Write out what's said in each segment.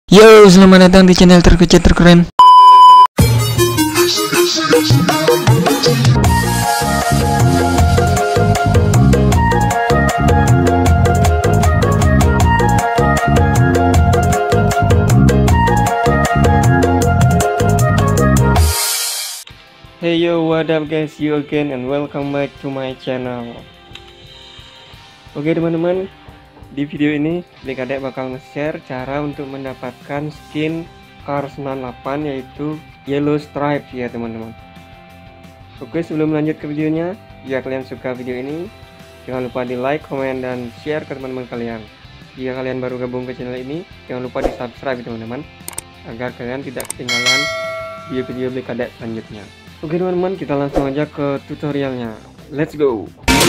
Yo, selamat datang di channel terkecil terkeren. Hey yo, what up guys, you again and welcome back to my channel. Oke teman-teman, di video ini Blikadek bakal nge-share cara untuk mendapatkan skin Cars 98 yaitu Yellow Stripe ya teman-teman. Oke, sebelum lanjut ke videonya, jika kalian suka video ini jangan lupa di like, komen, dan share ke teman-teman kalian. Jika kalian baru gabung ke channel ini, jangan lupa di subscribe teman-teman, agar kalian tidak ketinggalan video-video Blikadek selanjutnya. Oke teman-teman, kita langsung aja ke tutorialnya. Let's go.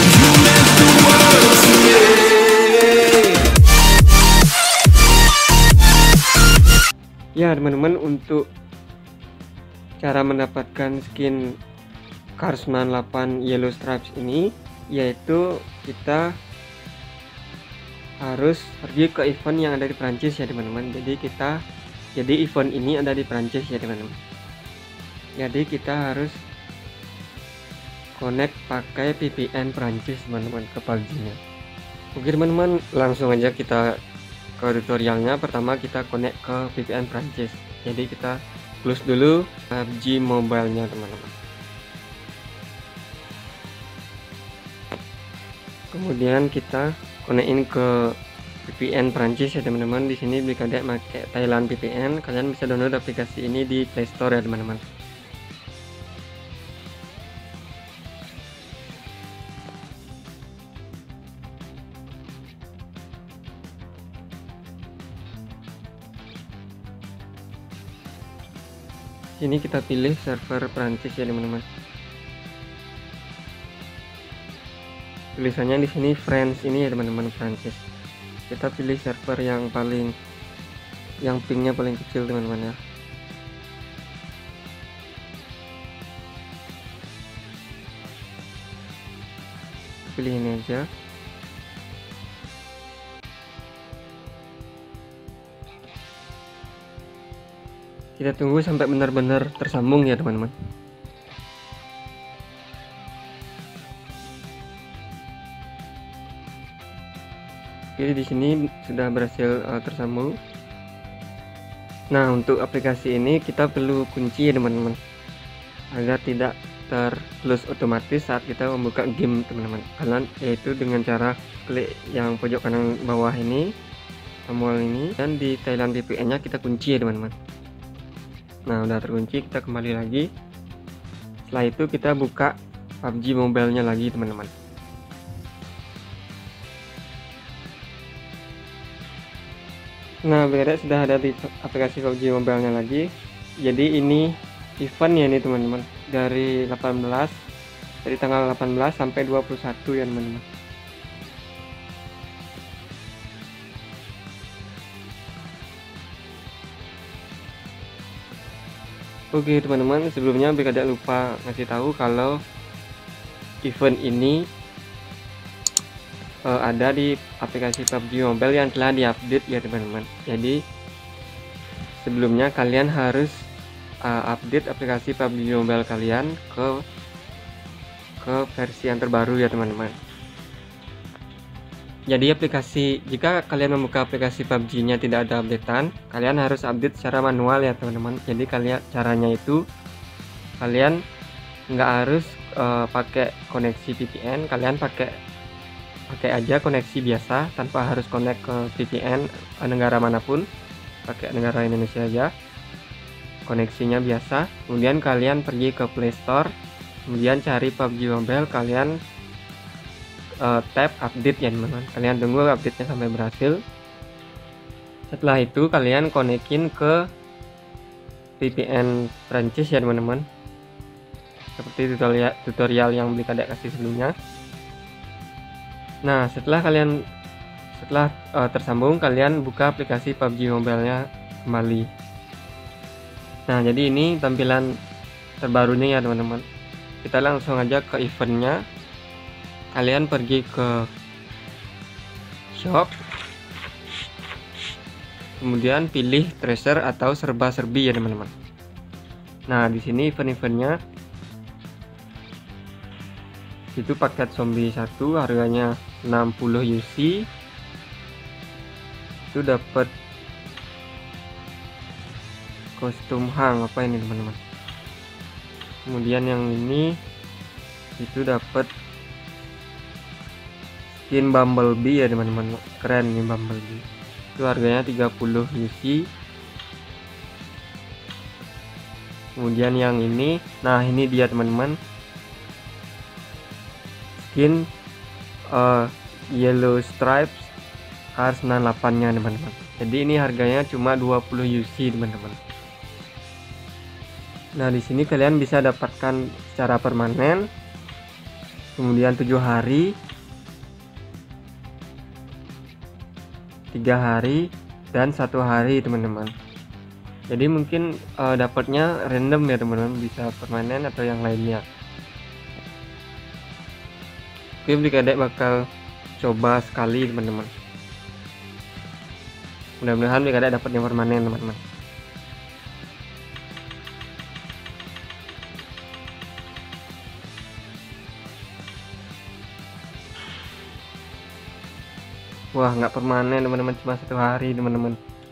Ya teman-teman, untuk cara mendapatkan skin Cars 98 Yellow Stripes ini, yaitu kita harus pergi ke event yang ada di Prancis ya teman-teman. Jadi event ini ada di Prancis ya teman-teman. Jadi kita harus connect pakai VPN Prancis teman-teman ke PUBG-nya. Oke teman-teman, langsung aja kita ke tutorialnya. Pertama kita connect ke VPN Prancis. Jadi kita close dulu PUBG Mobile-nya teman-teman. Kemudian kita connectin ke VPN Prancis ya teman-teman. Di sini Blikadek pakai Thailand VPN. Kalian bisa download aplikasi ini di Play Store ya teman-teman. Sini kita pilih server Prancis ya teman-teman. Tulisannya di sini France ini ya teman-teman, Prancis. Kita pilih server yang pingnya paling kecil teman-teman ya. Pilih ini aja. Kita tunggu sampai benar-benar tersambung ya teman-teman. Jadi di sini sudah berhasil tersambung. Nah, untuk aplikasi ini kita perlu kunci ya teman-teman, agar tidak terclose otomatis saat kita membuka game teman-teman. Kalian yaitu dengan cara klik yang pojok kanan bawah ini, tombol ini, dan di Thailand VPN-nya kita kunci ya teman-teman. Nah, udah terkunci, kita kembali lagi. Setelah itu kita buka PUBG Mobile-nya lagi teman-teman. Nah, Blikadek sudah ada di aplikasi PUBG Mobile-nya lagi. Jadi ini event ya ini teman-teman, dari tanggal 18 sampai 21 ya teman-teman. Oke teman-teman, sebelumnya Blikadek lupa ngasih tahu kalau event ini ada di aplikasi PUBG Mobile yang telah diupdate ya teman-teman. Jadi sebelumnya kalian harus update aplikasi PUBG Mobile kalian ke versi yang terbaru ya teman-teman. Jadi jika kalian membuka aplikasi PUBG-nya tidak ada updatean, kalian harus update secara manual ya teman-teman. Jadi caranya itu kalian nggak harus pakai koneksi VPN, kalian pakai aja koneksi biasa tanpa harus connect ke VPN negara manapun. Pakai negara Indonesia aja, koneksinya biasa. Kemudian kalian pergi ke Play Store, kemudian cari PUBG Mobile, kalian tab update ya teman-teman. Kalian tunggu update-nya sampai berhasil. Setelah itu kalian konekin ke VPN Prancis ya teman-teman, seperti tutorial yang Blikadek kasih sebelumnya. Nah, setelah tersambung, kalian buka aplikasi PUBG Mobile-nya kembali. Nah, jadi ini tampilan terbarunya ya teman-teman. Kita langsung aja ke eventnya. Kalian pergi ke shop, kemudian pilih treasure atau serba-serbi ya teman-teman. Nah, di sini event-eventnya itu paket zombie 1 harganya 60 UC, itu dapat kostum hang apa ini teman-teman. Kemudian yang ini itu dapat skin Bumblebee ya teman-teman, keren nih Bumblebee, itu harganya 30 UC. Kemudian yang ini, nah ini dia teman-teman, skin Yellow Stripes R98 nya teman-teman. Jadi ini harganya cuma 20 UC teman-teman. Nah, di sini kalian bisa dapatkan secara permanen, kemudian 7 hari, 3 hari, dan 1 hari teman-teman. Jadi mungkin dapatnya random ya teman-teman, bisa permanen atau yang lainnya. Oke, Blik Adek bakal coba sekali teman-teman. Mudah-mudahan Blik Adek dapat yang permanen teman-teman. Wah, nggak permanen teman-teman, cuma 1 hari teman-teman.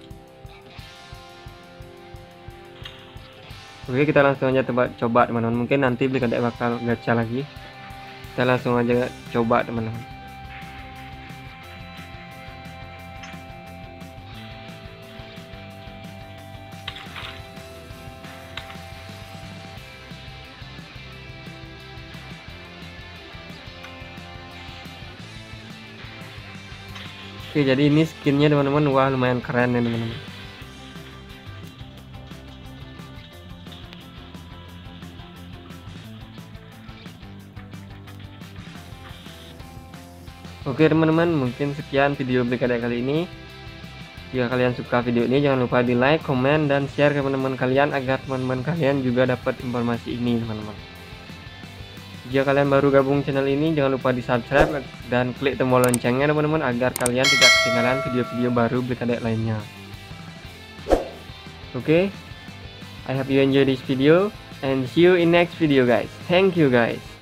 Oke, kita langsung aja coba teman-teman. Mungkin nanti Blik Adek bakal gacha lagi. Kita langsung aja coba teman-teman. Oke, jadi ini skinnya teman-teman. Wah, lumayan keren ya teman-teman. Oke teman-teman, mungkin sekian video Blik Adek kali ini. Jika kalian suka video ini, jangan lupa di like, komen, dan share ke teman-teman kalian agar teman-teman kalian juga dapat informasi ini teman-teman. Jika kalian baru gabung channel ini, jangan lupa di subscribe dan klik tombol loncengnya teman-teman agar kalian tidak ketinggalan video-video baru Blik Adek lainnya. Oke, I hope you enjoy this video and see you in next video guys. Thank you guys.